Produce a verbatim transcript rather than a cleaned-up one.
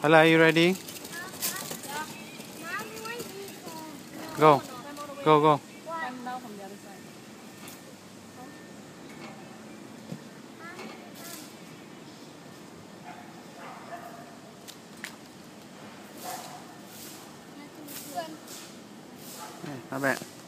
Hala, are you ready? Go. Go, go. Hey, not bad.